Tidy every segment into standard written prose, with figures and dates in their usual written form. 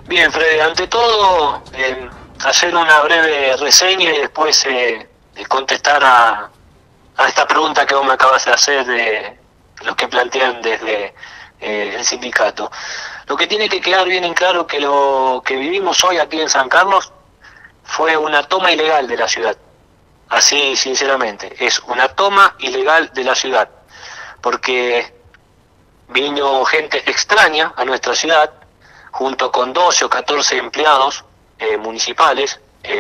Bien, Freddy, ante todo, hacer una breve reseña y después contestar a esta pregunta que vos me acabas de hacer de los que plantean desde el sindicato. Lo que tiene que quedar bien en claro que lo que vivimos hoy aquí en San Carlos fue una toma ilegal de la ciudad. Así, sinceramente, es una toma ilegal de la ciudad, porque vino gente extraña a nuestra ciudad, junto con 12 o 14 empleados municipales,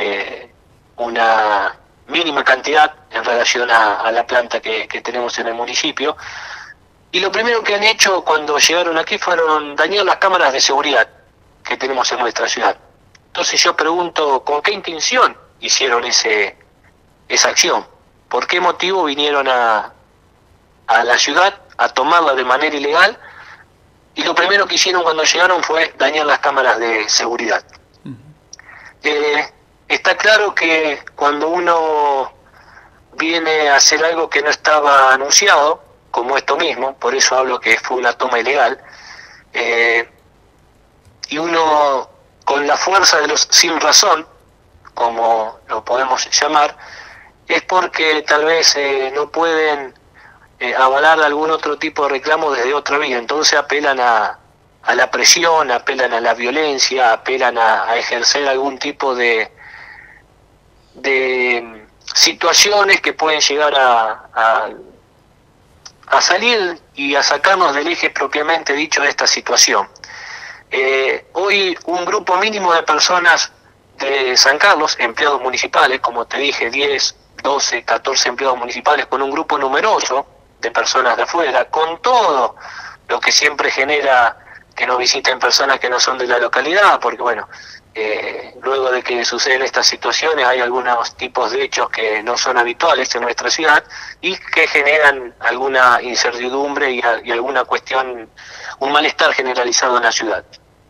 una mínima cantidad en relación a la planta que tenemos en el municipio. Y lo primero que han hecho cuando llegaron aquí fueron dañar las cámaras de seguridad que tenemos en nuestra ciudad. Entonces yo pregunto, ¿con qué intención hicieron esa acción? ¿Por qué motivo vinieron a la ciudad a tomarla de manera ilegal? Y lo primero que hicieron cuando llegaron fue dañar las cámaras de seguridad. Está claro que cuando uno viene a hacer algo que no estaba anunciado, como esto mismo, por eso hablo que fue una toma ilegal, y uno con la fuerza de los sin razón, como lo podemos llamar, es porque tal vez no pueden avalar algún otro tipo de reclamo desde otra vía. Entonces apelan a la presión, apelan a la violencia, apelan a ejercer algún tipo de situaciones que pueden llegar a salir y a sacarnos del eje propiamente dicho de esta situación. Hoy un grupo mínimo de personas de San Carlos, empleados municipales, como te dije, 10, 12, 14 empleados municipales, con un grupo numeroso de personas de afuera, con todo lo que siempre genera que nos visiten personas que no son de la localidad, porque bueno, luego de que suceden estas situaciones hay algunos tipos de hechos que no son habituales en nuestra ciudad y que generan alguna incertidumbre y alguna cuestión, un malestar generalizado en la ciudad.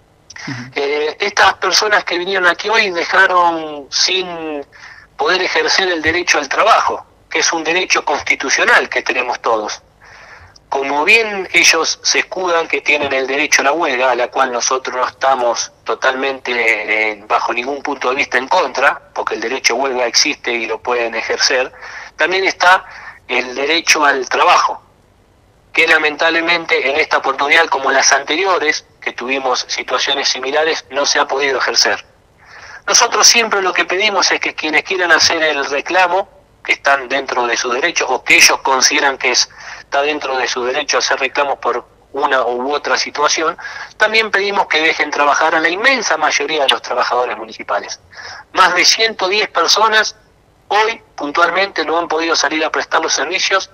Estas personas que vinieron aquí hoy dejaron sin poder ejercer el derecho al trabajo, que es un derecho constitucional que tenemos todos. Como bien ellos se escudan que tienen el derecho a la huelga, a la cual nosotros no estamos totalmente bajo ningún punto de vista en contra, porque el derecho a huelga existe y lo pueden ejercer, también está el derecho al trabajo, que lamentablemente en esta oportunidad, como las anteriores, que tuvimos situaciones similares, no se ha podido ejercer. Nosotros siempre lo que pedimos es que quienes quieran hacer el reclamo, que están dentro de su derecho, o que ellos consideran que está dentro de su derecho hacer reclamos por una u otra situación, también pedimos que dejen trabajar a la inmensa mayoría de los trabajadores municipales. Más de 110 personas hoy puntualmente no han podido salir a prestar los servicios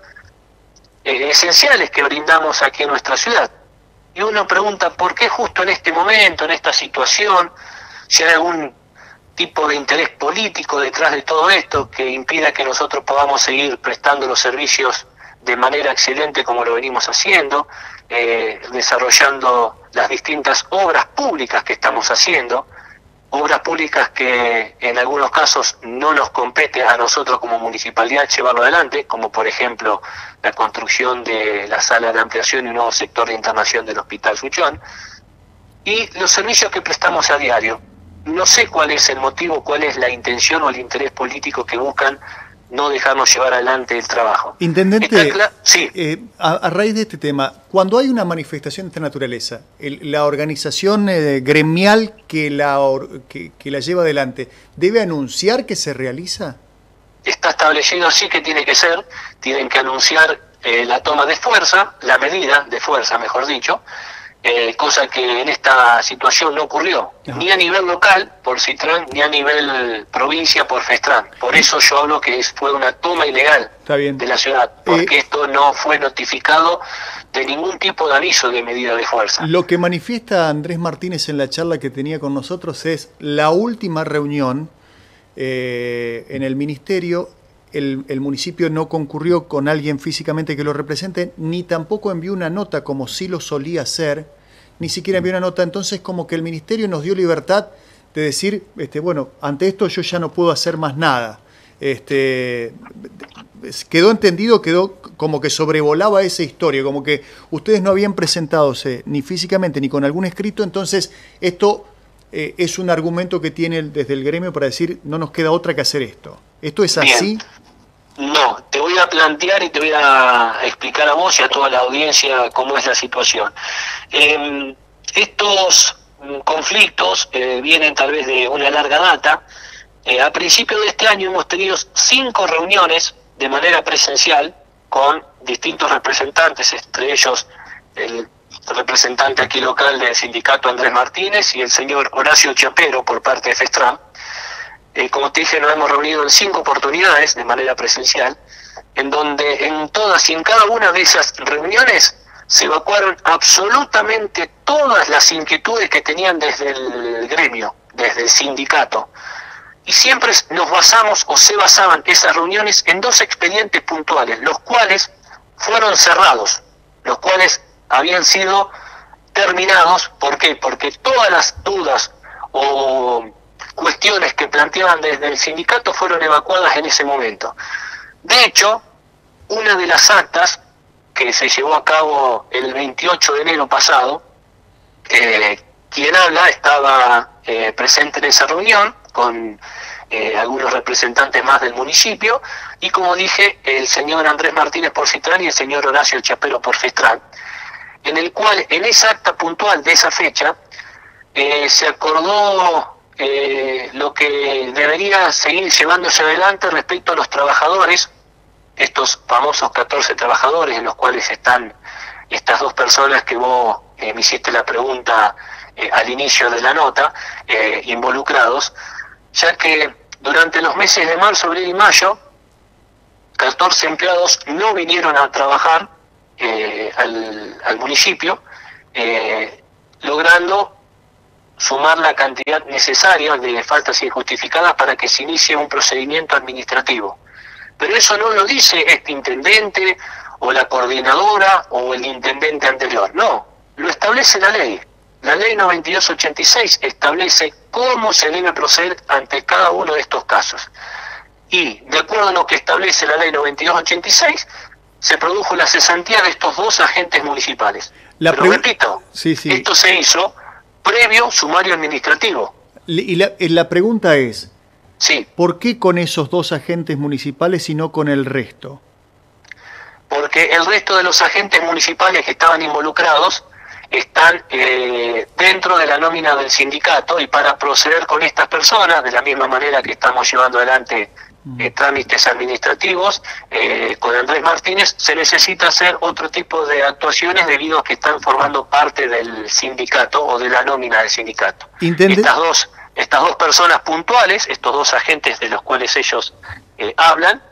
esenciales que brindamos aquí en nuestra ciudad. Y uno pregunta, ¿por qué justo en este momento, en esta situación, si hay algún tipo de interés político detrás de todo esto que impida que nosotros podamos seguir prestando los servicios de manera excelente como lo venimos haciendo, desarrollando las distintas obras públicas que estamos haciendo, obras públicas que en algunos casos no nos compete a nosotros como municipalidad llevarlo adelante, como por ejemplo la construcción de la sala de ampliación y un nuevo sector de internación del Hospital Suchón, y los servicios que prestamos a diario. No sé cuál es el motivo, cuál es la intención o el interés político que buscan no dejarnos llevar adelante el trabajo. Intendente, sí. A raíz de este tema, cuando hay una manifestación de esta naturaleza, la organización gremial que la lleva adelante, ¿debe anunciar que se realiza? Está establecido así que tiene que ser, tienen que anunciar la toma de fuerza, la medida de fuerza, mejor dicho, cosa que en esta situación no ocurrió, ni a nivel local por Citran, ni a nivel provincia por Festran. Por eso yo hablo que fue una toma ilegal de la ciudad, porque esto no fue notificado de ningún tipo de aviso de medida de fuerza. Lo que manifiesta Andrés Martínez en la charla que tenía con nosotros es la última reunión en el ministerio. El municipio no concurrió con alguien físicamente que lo represente, ni tampoco envió una nota como sí lo solía hacer, ni siquiera envió una nota. Entonces como que el ministerio nos dio libertad de decir, bueno, ante esto yo ya no puedo hacer más nada. Quedó entendido, quedó como que sobrevolaba esa historia, como que ustedes no habían presentado ni físicamente ni con algún escrito, entonces esto es un argumento que tiene desde el gremio para decir no nos queda otra que hacer esto. ¿Esto es Bien. así? No, te voy a plantear y te voy a explicar a vos y a toda la audiencia cómo es la situación. Estos conflictos vienen tal vez de una larga data. A principios de este año hemos tenido 5 reuniones de manera presencial con distintos representantes, entre ellos el representante aquí local del sindicato Andrés Martínez y el señor Horacio Chapero por parte de FESTRAM. Como te dije, nos hemos reunido en 5 oportunidades de manera presencial, en donde en todas y en cada una de esas reuniones se evacuaron absolutamente todas las inquietudes que tenían desde el gremio, desde el sindicato. Y siempre nos basamos o se basaban esas reuniones en 2 expedientes puntuales, los cuales fueron cerrados, los cuales habían sido terminados. ¿Por qué? Porque todas las dudas o cuestiones que planteaban desde el sindicato fueron evacuadas en ese momento. De hecho, una de las actas que se llevó a cabo el 28 de enero pasado, quien habla estaba presente en esa reunión con algunos representantes más del municipio y, como dije, el señor Andrés Martínez por FESTRAM y el señor Horacio Chapero por FESTRAM, en el cual en esa acta puntual de esa fecha se acordó lo que debería seguir llevándose adelante respecto a los trabajadores, estos famosos 14 trabajadores en los cuales están estas 2 personas que vos me hiciste la pregunta al inicio de la nota, involucrados, ya que durante los meses de marzo, abril y mayo, 14 empleados no vinieron a trabajar al municipio, logrando sumar la cantidad necesaria de faltas injustificadas para que se inicie un procedimiento administrativo. Pero eso no lo dice este intendente o la coordinadora o el intendente anterior, no, lo establece la ley. La ley 9286 establece cómo se debe proceder ante cada uno de estos casos. Y de acuerdo a lo que establece la ley 9286, se produjo la cesantía de estos 2 agentes municipales. Pero repito, sí. Esto se hizo previo sumario administrativo. Y la pregunta es, sí, ¿por qué con esos 2 agentes municipales y no con el resto? Porque el resto de los agentes municipales que estaban involucrados están dentro de la nómina del sindicato, y para proceder con estas personas, de la misma manera que estamos llevando adelante trámites administrativos con Andrés Martínez, se necesita hacer otro tipo de actuaciones debido a que están formando parte del sindicato o de la nómina del sindicato. Estas dos personas puntuales, estos 2 agentes de los cuales ellos hablan,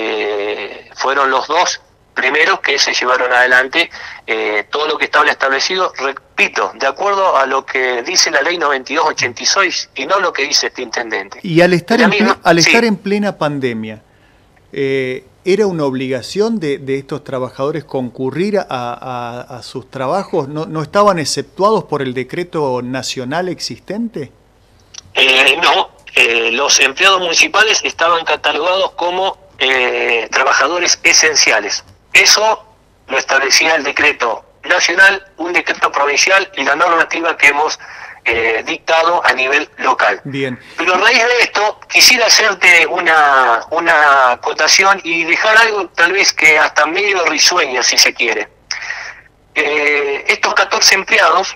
fueron los 2 primeros que se llevaron adelante todo lo que estaba establecido, repito, de acuerdo a lo que dice la ley 9286 y no lo que dice este intendente. Y al estar en plena pandemia, ¿era una obligación de estos trabajadores concurrir a sus trabajos? ¿No estaban exceptuados por el decreto nacional existente? No, los empleados municipales estaban catalogados como trabajadores esenciales. Eso lo establecía el decreto nacional, un decreto provincial y la normativa que hemos dictado a nivel local. Bien. Pero a raíz de esto quisiera hacerte una acotación y dejar algo tal vez que hasta medio risueño, si se quiere. Estos 14 empleados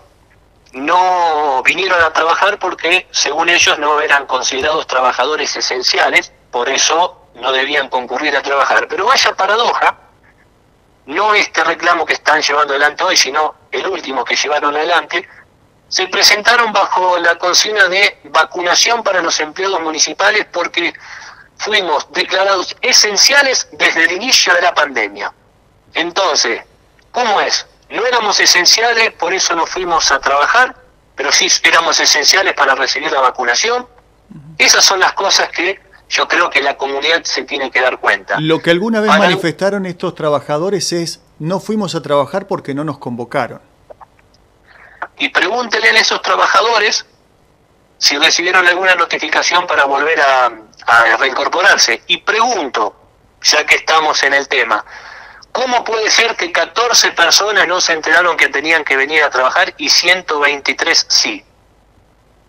no vinieron a trabajar porque, según ellos, no eran considerados trabajadores esenciales, por eso no debían concurrir a trabajar. Pero vaya paradoja, no este reclamo que están llevando adelante hoy, sino el último que llevaron adelante, se presentaron bajo la consigna de vacunación para los empleados municipales porque fuimos declarados esenciales desde el inicio de la pandemia. Entonces, ¿cómo es? No éramos esenciales, por eso no fuimos a trabajar, pero sí éramos esenciales para recibir la vacunación. Esas son las cosas que yo creo que la comunidad se tiene que dar cuenta. Lo que alguna vez manifestaron estos trabajadores es, no fuimos a trabajar porque no nos convocaron. Y pregúntenle a esos trabajadores si recibieron alguna notificación para volver a reincorporarse. Y pregunto, ya que estamos en el tema, ¿cómo puede ser que 14 personas no se enteraron que tenían que venir a trabajar y 123 sí?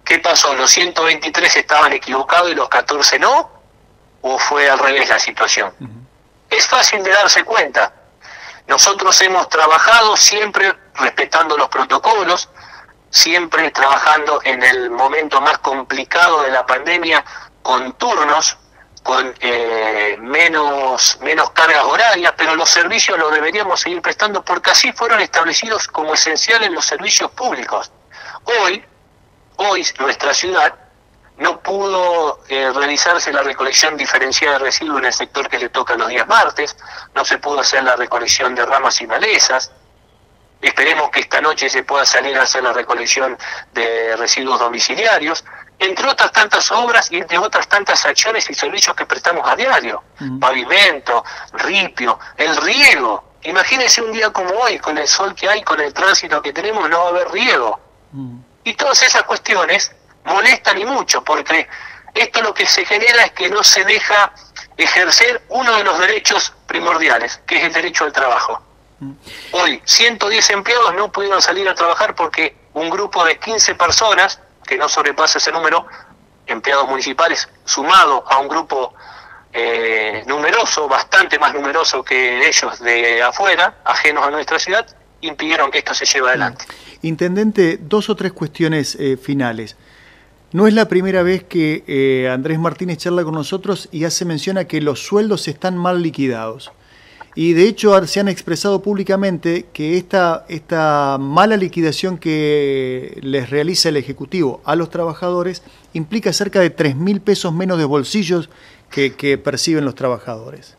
¿Qué pasó? ¿Los 123 estaban equivocados y los 14 no? ¿O fue al revés la situación? Es fácil de darse cuenta. Nosotros hemos trabajado siempre respetando los protocolos, siempre trabajando en el momento más complicado de la pandemia, con turnos, con menos cargas horarias, pero los servicios los deberíamos seguir prestando porque así fueron establecidos como esenciales los servicios públicos. Hoy nuestra ciudad no pudo realizarse la recolección diferenciada de residuos en el sector que le toca los días martes, no se pudo hacer la recolección de ramas y malezas. Esperemos que esta noche se pueda salir a hacer la recolección de residuos domiciliarios, entre otras tantas obras y entre otras tantas acciones y servicios que prestamos a diario. Pavimento, ripio, el riego. Imagínense un día como hoy, con el sol que hay, con el tránsito que tenemos, no va a haber riego. Y todas esas cuestiones molestan y mucho, porque esto lo que se genera es que no se deja ejercer uno de los derechos primordiales, que es el derecho al trabajo. Hoy 110 empleados no pudieron salir a trabajar porque un grupo de 15 personas, que no sobrepasa ese número, empleados municipales, sumado a un grupo numeroso, bastante más numeroso que ellos de afuera, ajenos a nuestra ciudad, impidieron que esto se lleve adelante. Intendente, 2 o 3 cuestiones finales. No es la primera vez que Andrés Martínez charla con nosotros y hace mención a que los sueldos están mal liquidados. Y de hecho se han expresado públicamente que esta mala liquidación que les realiza el Ejecutivo a los trabajadores implica cerca de 3.000 pesos menos de bolsillos que perciben los trabajadores.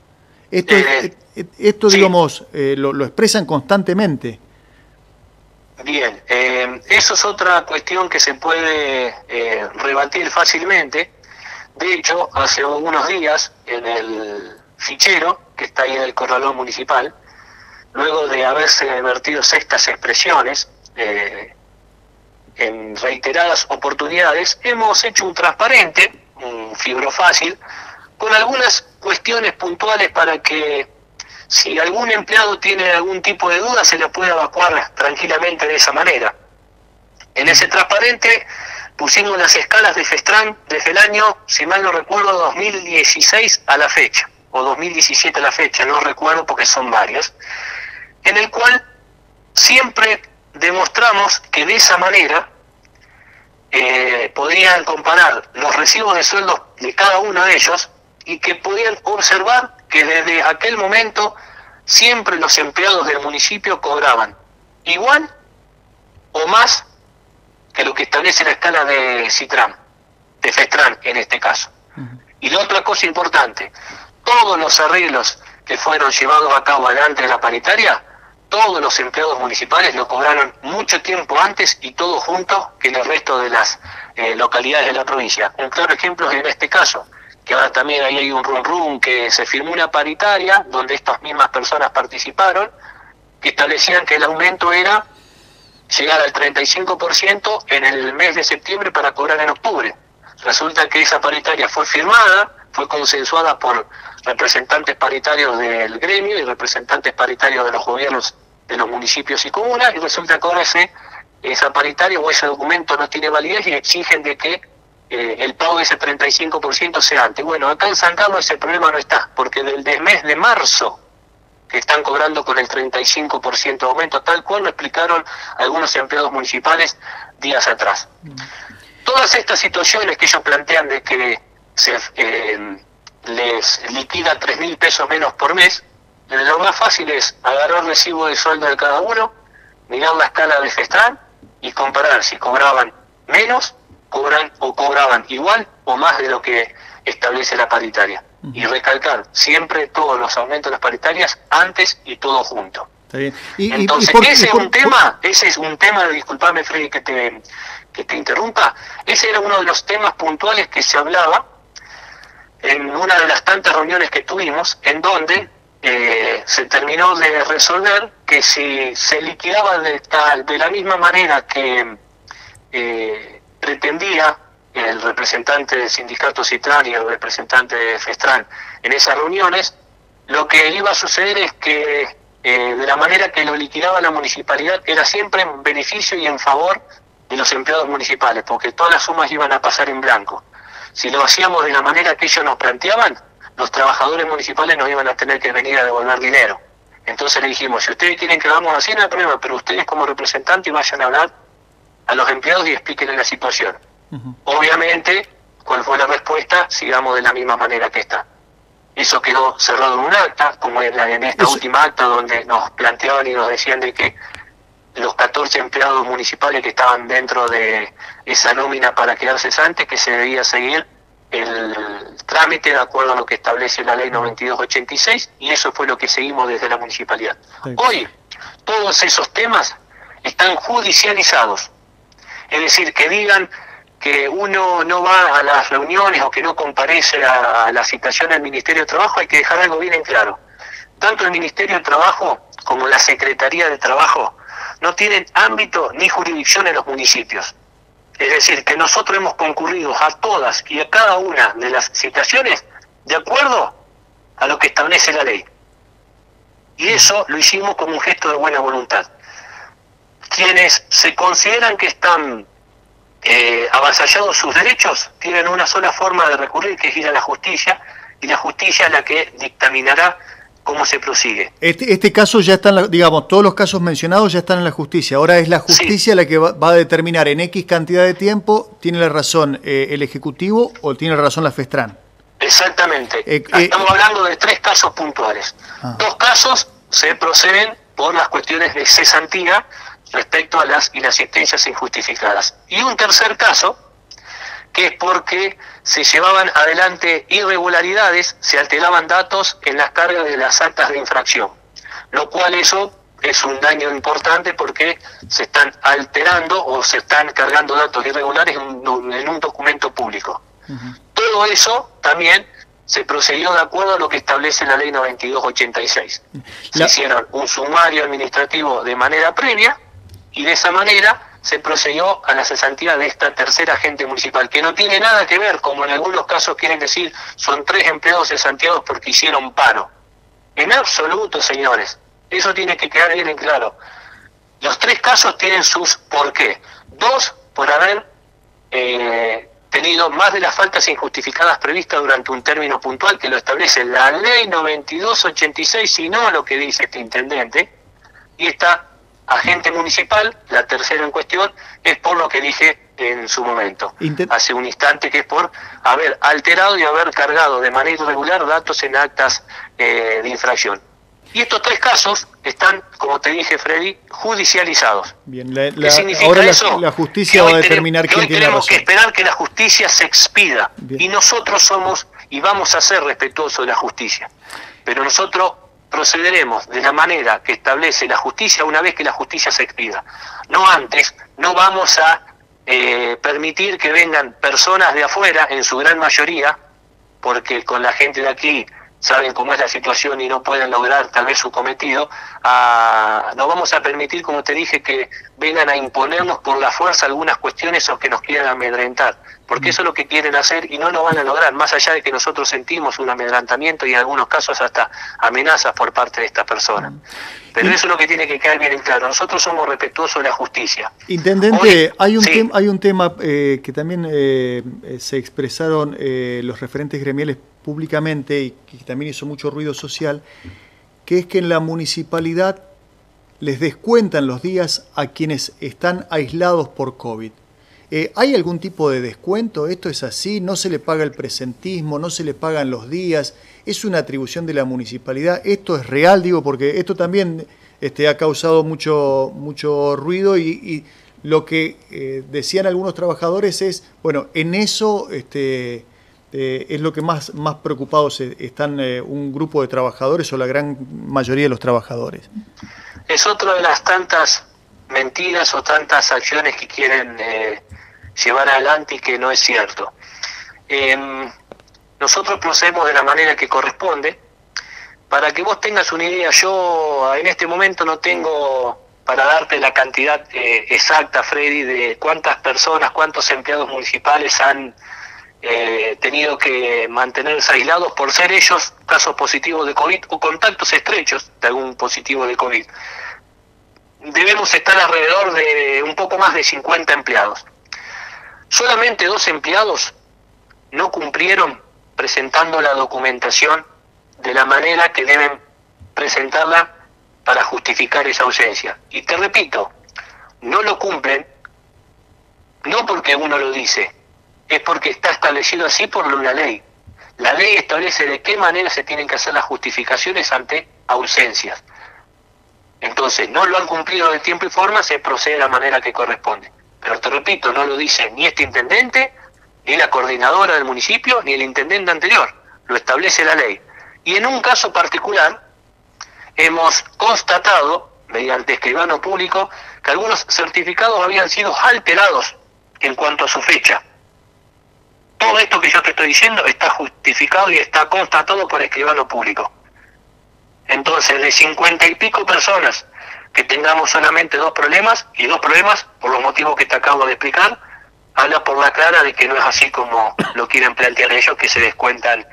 Esto sí. Digamos, lo expresan constantemente. Bien, eso es otra cuestión que se puede rebatir fácilmente. De hecho, hace unos días en el fichero que está ahí en el corralón municipal, luego de haberse vertido estas expresiones en reiteradas oportunidades, hemos hecho un transparente, un fibrofácil, con algunas cuestiones puntuales para que si algún empleado tiene algún tipo de duda se le puede evacuar tranquilamente de esa manera. En ese transparente pusimos las escalas de Festran desde el año, si mal no recuerdo, 2016 a la fecha, o 2017 a la fecha, no recuerdo porque son varias, en el cual siempre demostramos que de esa manera podrían comparar los recibos de sueldos de cada uno de ellos y que podían observar que desde aquel momento siempre los empleados del municipio cobraban igual o más que lo que establece la escala de Citram, de Festran en este caso. Y la otra cosa importante, todos los arreglos que fueron llevados a cabo antes de la paritaria, todos los empleados municipales lo cobraron mucho tiempo antes y todo junto que en el resto de las localidades de la provincia. Un claro ejemplo es en este caso, que ahora también ahí hay un rum que se firmó una paritaria donde estas mismas personas participaron, que establecían que el aumento era llegar al 35% en el mes de septiembre para cobrar en octubre. Resulta que esa paritaria fue firmada, fue consensuada por representantes paritarios del gremio y representantes paritarios de los gobiernos de los municipios y comunas, y resulta que ahora esa paritaria o ese documento no tiene validez y exigen de que el pago de ese 35% sea antes. Bueno, acá en San Carlos ese problema no está, porque desde el mes de marzo que están cobrando con el 35% de aumento, tal cual lo explicaron algunos empleados municipales días atrás. Todas estas situaciones que ellos plantean de que se les liquida 3.000 pesos menos por mes, lo más fácil es agarrar recibo de sueldo de cada uno, mirar la escala de Festran y comparar si cobraban menos, cobraban igual o más de lo que establece la paritaria. Y recalcar siempre todos los aumentos de las paritarias antes y todo junto. Está bien. Entonces, ese es un tema, disculpame Freddy que te interrumpa, ese era uno de los temas puntuales que se hablaba en una de las tantas reuniones que tuvimos, en donde se terminó de resolver que si se liquidaba de la misma manera que pretendía el representante del sindicato Citran y el representante de Festran en esas reuniones, lo que iba a suceder es que de la manera que lo liquidaba la municipalidad era siempre en beneficio y en favor de los empleados municipales, porque todas las sumas iban a pasar en blanco. Si lo hacíamos de la manera que ellos nos planteaban, los trabajadores municipales nos iban a tener que venir a devolver dinero. Entonces le dijimos, si ustedes quieren que lo hagamos así, no hay problema, pero ustedes como representantes vayan a hablar a los empleados y explíquenle la situación. Obviamente, ¿cuál fue la respuesta? Sigamos de la misma manera que está. Eso quedó cerrado en un acta, como en esta última acta donde nos planteaban y nos decían de que los 14 empleados municipales que estaban dentro de esa nómina para quedar cesantes, que se debía seguir el trámite de acuerdo a lo que establece la ley 9286, y eso fue lo que seguimos desde la municipalidad. Hoy, todos esos temas están judicializados. Es decir, que digan que uno no va a las reuniones o que no comparece a la citación del Ministerio de Trabajo, hay que dejar algo bien en claro. Tanto el Ministerio de Trabajo como la Secretaría de Trabajo no tienen ámbito ni jurisdicción en los municipios. Es decir, que nosotros hemos concurrido a todas y a cada una de las citaciones de acuerdo a lo que establece la ley. Y eso lo hicimos como un gesto de buena voluntad. Quienes se consideran que están avasallados sus derechos, tienen una sola forma de recurrir, que es ir a la justicia, y la justicia es la que dictaminará cómo se prosigue. Este caso ya está, digamos, todos los casos mencionados ya están en la justicia. Ahora es la justicia la que va a determinar en X cantidad de tiempo, ¿tiene la razón el Ejecutivo o tiene la razón la FESTRAN? Exactamente. Estamos hablando de 3 casos puntuales. 2 casos se proceden por las cuestiones de cesantía respecto a las inasistencias injustificadas. Y un tercer caso, que es porque se llevaban adelante irregularidades, se alteraban datos en las cargas de las actas de infracción, lo cual eso es un daño importante porque se están alterando o se están cargando datos irregulares en un documento público. Todo eso también se procedió de acuerdo a lo que establece la ley 9286. Se hicieron un sumario administrativo de manera previa y de esa manera se procedió a la cesantía de esta tercera agente municipal, que no tiene nada que ver, como en algunos casos quieren decir, son 3 empleados cesanteados porque hicieron paro. En absoluto, señores, eso tiene que quedar bien en claro. Los 3 casos tienen sus por qué. 2, por haber tenido más de las faltas injustificadas previstas durante un término puntual que lo establece la ley 9286 y no lo que dice este intendente. Y esta agente municipal, la tercera en cuestión, es por lo que dije en su momento, hace un instante, que es por haber alterado y haber cargado de manera irregular datos en actas de infracción. Y estos 3 casos están, como te dije, Freddy, judicializados. Bien, ¿qué significa ahora eso? La justicia va a determinar quién tiene razón. Tenemos que esperar que la justicia se expida. Bien. Y nosotros somos y vamos a ser respetuosos de la justicia. Pero nosotros procederemos de la manera que establece la justicia una vez que la justicia se expida. No antes, no vamos a permitir que vengan personas de afuera, en su gran mayoría, porque con la gente de aquí saben cómo es la situación y no pueden lograr tal vez su cometido. No vamos a permitir, como te dije, que vengan a imponernos por la fuerza algunas cuestiones o que nos quieran amedrentar, porque eso es lo que quieren hacer y no lo van a lograr, más allá de que nosotros sentimos un amedrentamiento y en algunos casos hasta amenazas por parte de estas personas. Pero eso es lo que tiene que quedar bien en claro. Nosotros somos respetuosos de la justicia. Intendente, hoy, hay un tema que también se expresaron los referentes gremiales públicamente y que también hizo mucho ruido social, que es que en la municipalidad les descuentan los días a quienes están aislados por COVID. ¿Hay algún tipo de descuento? ¿Esto es así? ¿No se le paga el presentismo? ¿No se le pagan los días? ¿Es una atribución de la municipalidad? ¿Esto es real? Digo, porque esto también ha causado mucho ruido y lo que decían algunos trabajadores es, bueno, en eso es lo que más preocupados están un grupo de trabajadores o la gran mayoría de los trabajadores. Es otra de las tantas mentiras o tantas acciones que quieren llevar adelante y que no es cierto. Nosotros procedemos de la manera que corresponde. Para que vos tengas una idea, yo en este momento no tengo para darte la cantidad exacta, Freddy, de cuántas personas, cuántos empleados municipales han tenido que mantenerse aislados por ser ellos casos positivos de COVID o contactos estrechos de algún positivo de COVID. debemos estar alrededor de un poco más de 50 empleados. Solamente 2 empleados no cumplieron presentando la documentación de la manera que deben presentarla para justificar esa ausencia. Y te repito, no lo cumplen, no porque uno lo dice, es porque está establecido así por una ley. La ley establece de qué manera se tienen que hacer las justificaciones ante ausencias. Entonces, no lo han cumplido de tiempo y forma, se procede de la manera que corresponde. Pero te repito, no lo dice ni este intendente, ni la coordinadora del municipio, ni el intendente anterior. Lo establece la ley. Y en un caso particular, hemos constatado, mediante escribano público, que algunos certificados habían sido alterados en cuanto a su fecha. Todo esto que yo te estoy diciendo está justificado y está constatado por escribano público. Entonces, de 50 y pico personas que tengamos solamente 2 problemas, y 2 problemas por los motivos que te acabo de explicar, habla por la clara de que no es así como lo quieren plantear ellos, que se descuentan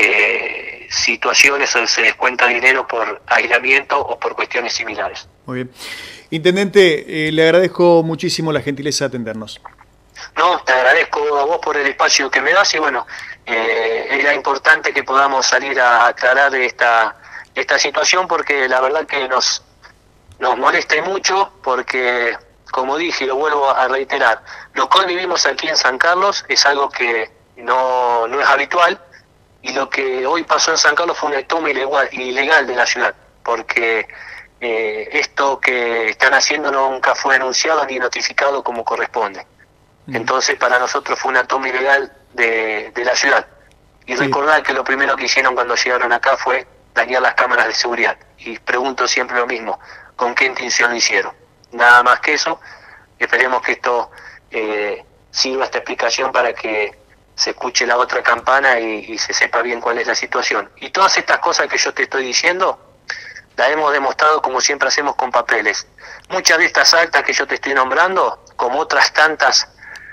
situaciones o se descuenta dinero por aislamiento o por cuestiones similares. Muy bien. Intendente, le agradezco muchísimo la gentileza de atendernos. No, te agradezco a vos por el espacio que me das y bueno, era importante que podamos salir a aclarar esta situación porque la verdad que nos molesta mucho porque, como dije y lo vuelvo a reiterar, lo que hoy vivimos aquí en San Carlos es algo que no es habitual y lo que hoy pasó en San Carlos fue una toma ilegal de la ciudad porque esto que están haciendo nunca fue anunciado ni notificado como corresponde. Entonces para nosotros fue una toma ilegal de la ciudad. Y recordar que lo primero que hicieron cuando llegaron acá fue dañar las cámaras de seguridad. Y pregunto siempre lo mismo, ¿con qué intención lo hicieron? Nada más que eso. Esperemos que esto sirva esta explicación para que se escuche la otra campana y se sepa bien cuál es la situación. Y todas estas cosas que yo te estoy diciendo, las hemos demostrado como siempre hacemos con papeles. Muchas de estas actas que yo te estoy nombrando, como otras tantas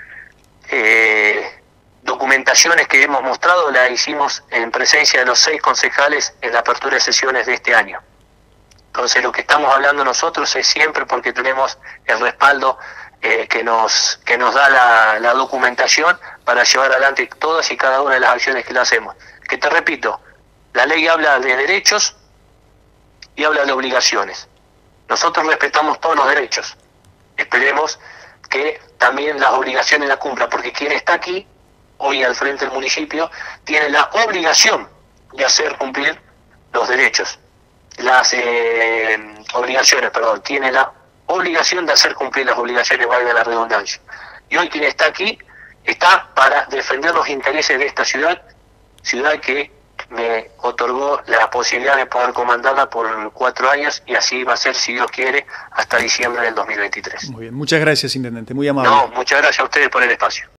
documentaciones que hemos mostrado, la hicimos en presencia de los 6 concejales en la apertura de sesiones de este año. Entonces lo que estamos hablando nosotros es siempre porque tenemos el respaldo que nos da la documentación para llevar adelante todas y cada una de las acciones que le hacemos. Que te repito, la ley habla de derechos y habla de obligaciones. Nosotros respetamos todos los derechos. Esperemos que también las obligaciones las cumpla, porque quien está aquí, hoy al frente del municipio, tiene la obligación de hacer cumplir los derechos. Las obligaciones, tiene la obligación de hacer cumplir las obligaciones, valga la redundancia. Y hoy quien está aquí, está para defender los intereses de esta ciudad que me otorgó la posibilidad de poder comandarla por 4 años y así va a ser, si Dios quiere, hasta diciembre del 2023. Muy bien, muchas gracias, intendente, muy amable. No, muchas gracias a ustedes por el espacio.